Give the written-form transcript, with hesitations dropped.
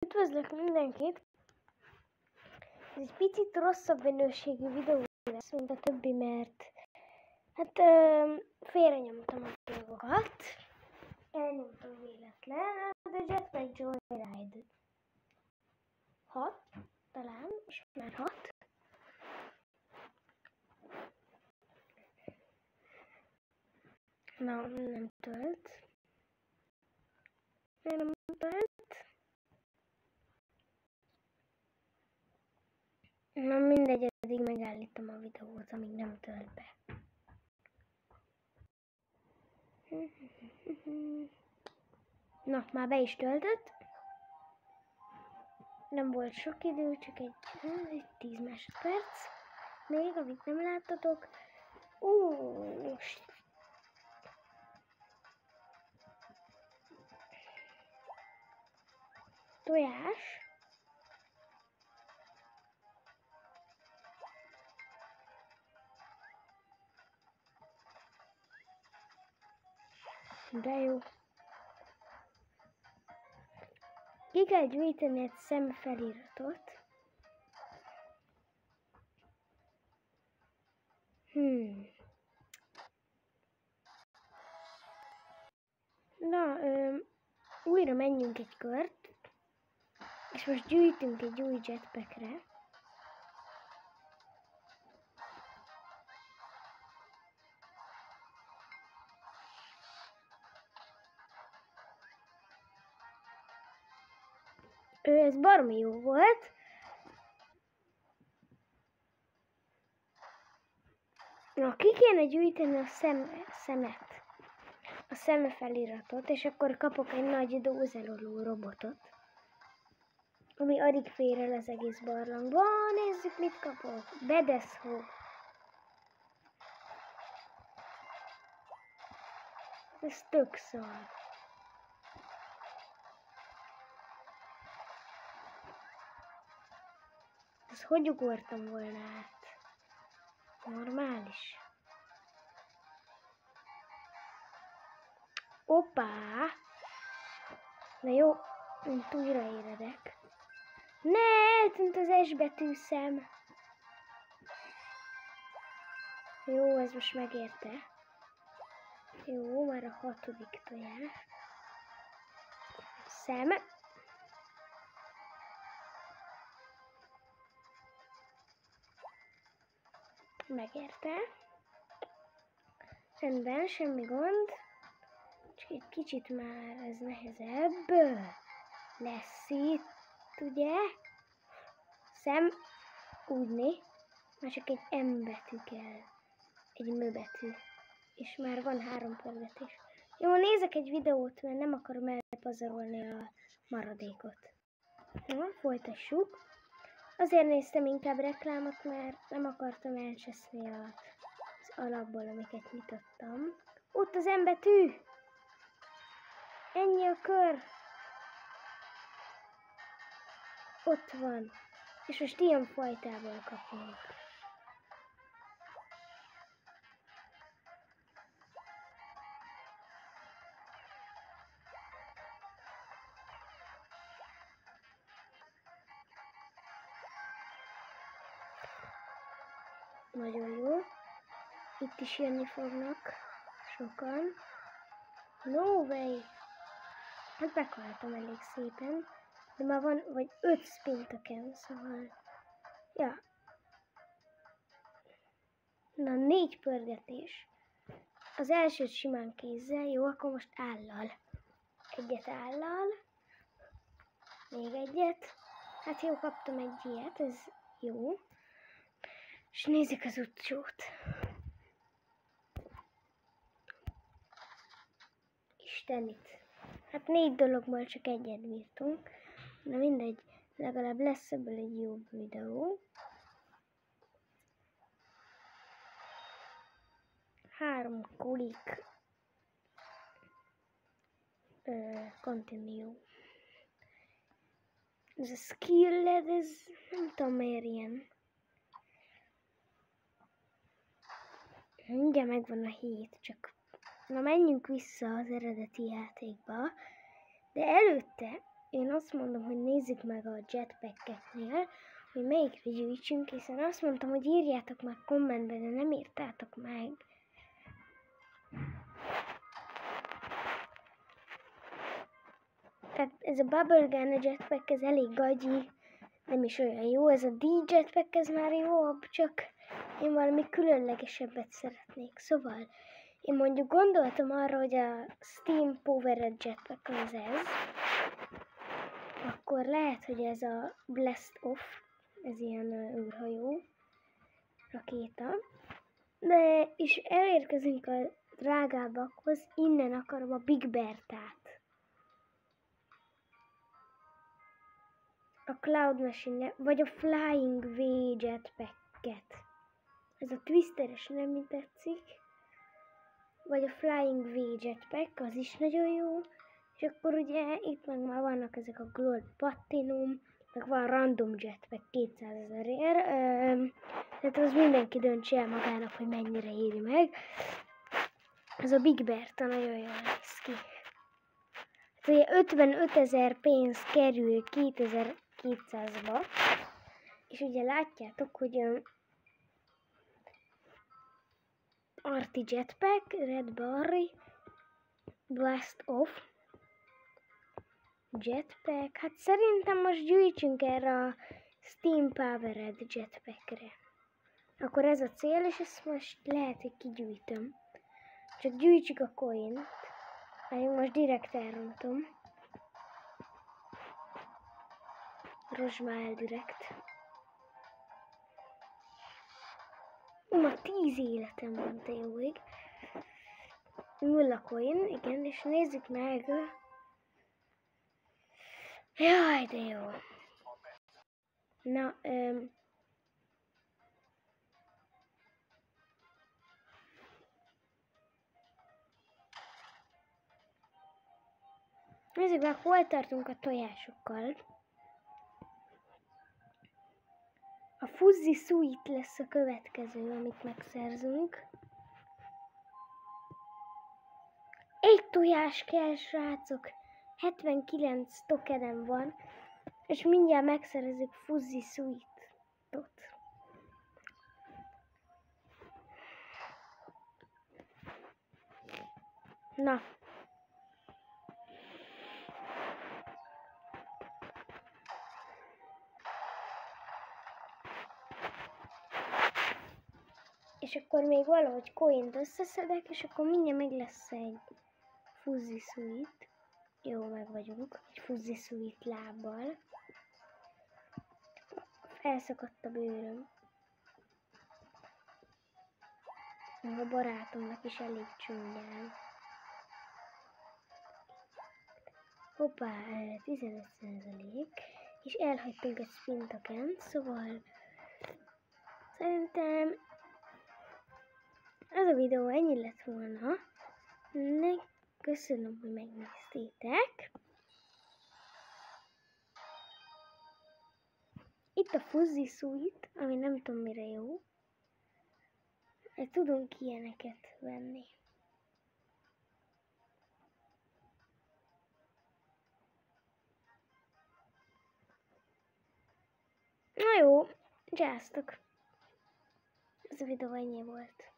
Üdvözlök mindenkit! Ez egy picit rosszabb minőségű videó lesz, mint a többi, mert hát félrenyomtam a dolgokat. Elnyomtam véletlen, de Jetpack Joyride 6, talán, most már 6. Na, nem tölt. Nem tölt. Na mindegy, addig megállítom a videót, amíg nem tölt be. Na, már be is töltött. Nem volt sok idő, csak egy 10 másodperc. Még, amit nem láttatok. Tojás. De jó. Ki kell gyűjteni egy szemfeliratot. Na, újra menjünk egy kört. És most gyűjtünk egy új jetpackre. Ez baromi jó volt. Na, ki kéne gyűjteni a szemet. A szeme feliratot, és akkor kapok egy nagy dózeroló robotot. Ami alig fér el az egész barlangba. Nézzük, mit kapok. Bedeszhó. Ez tök szar. Ezt hogy ugortam volna át? Normális. Hoppá! Na jó, mint újraéredek. Ne, eltűnt az S betű szem. Jó, ez most megérte. Jó, már a 6. tojás. Szem. Megérte. Rendben, semmi gond. Csak egy kicsit már ez nehezebb. Lesz itt, ugye? Szem. Úgyni. Már csak egy M betű kell. Egy M betű. És már van 3 pörgetés. Jó, nézek egy videót, mert nem akarom elpazarolni a maradékot. Na, folytassuk. Azért néztem inkább reklámot, mert nem akartam elcseszni az alapból, amiket nyitottam. Ott az M betű! Ennyi a kör! Ott van. És most ilyen fajtából kapunk. Nagyon jó. Itt is jönni fognak sokan. No way! Hát meghaltam elég szépen. De már van vagy 5 spin token, szóval... Ja. Na, 4 pörgetés. Az elsőt simán kézzel, jó, akkor most állal. Egyet állal. Még egyet. Hát jó, kaptam egy ilyet, ez jó. És nézzük az utcsót. Istenit. Hát 4 dologból csak egyet bírtunk. Na mindegy, legalább lesz ebből egy jobb videó. 3 kulik. Continue. Ez a skilled, ez nem tudom miért ilyen. Mindjárt megvan a 7, csak na menjünk vissza az eredeti játékba. De előtte én azt mondom, hogy nézzük meg a jetpackeknél, hogy melyikre gyűjtsünk, hiszen azt mondtam, hogy írjátok meg kommentbe, de nem írtátok meg. Tehát ez a Bubble Gun, a jetpack, ez elég gagyi, nem is olyan jó. Ez a D-jetpack, ez már jobb, csak én valami különlegesebbet szeretnék. Szóval én mondjuk gondoltam arra, hogy a Steam Powered Jetpack az ez. Akkor lehet, hogy ez a Blast Off, ez ilyen űrhajó, rakéta. De és elérkezünk a drágábbakhoz, innen akarom a Big Bertát. A Cloud Machine, vagy a Flying V Jetpacket. Ez a Twisteres nem tetszik. Vagy a Flying V Jetpack, az is nagyon jó. És akkor ugye itt meg már vannak ezek a Gold Platinum, meg van Random Jetpack 200 000-ért. Tehát az mindenki döntse el magának, hogy mennyire éri meg. Ez a Big Berta nagyon jól néz ki. Hát ugye 55 000 pénz kerül 2200-ba. És ugye látjátok, hogy Arti Jetpack, Red Barry, Blast Off, Jetpack. Hát szerintem most gyűjtsünk erre a Steam Powered Jetpackre. Akkor ez a cél, és ezt most lehet, hogy kigyűjtöm. Csak gyűjtsük a coint. Én most direkt elrontom. Rozsmál direkt. Ma 10 életem van, te jó ég. 0 coin, igen, és nézzük meg. Jaj, de jó. Na, nézzük meg, hol tartunk a tojásokkal. A Fuzzy Suite lesz a következő, amit megszerzünk. 1 tojás kell, srácok. 79 tokenem van. És mindjárt megszerezzük Fuzzy Suite-ot. Na. És akkor még valahogy coint összeszedek, és akkor mindjárt meg lesz egy Fuzzy Suite. Jó, meg vagyunk. Egy Fuzzy Suite lábbal. Elszakadt a bőröm. A barátomnak is elég csúnyán. Hoppá, 15%. És elhagytunk egy spin token, szóval szerintem ez a videó ennyi lett volna. Köszönöm, hogy megnéztétek. Itt a Fuzzy Suite, ami nem tudom mire jó. Tudunk ilyeneket venni. Na jó, dzsáztok. Ez a videó ennyi volt.